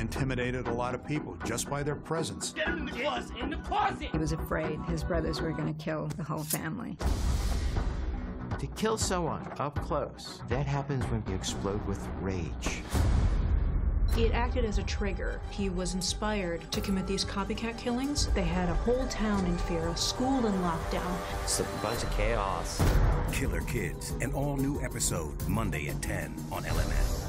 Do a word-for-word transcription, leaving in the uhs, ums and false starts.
intimidated a lot of people just by their presence. Get him in the closet! In the closet! He was afraid his brothers were going to kill the whole family. To kill someone up close, that happens when you explode with rage. It acted as a trigger. He was inspired to commit these copycat killings. They had a whole town in fear, a school in lockdown. It's a bunch of chaos. Killer Kids, an all-new episode, Monday at ten on L M S.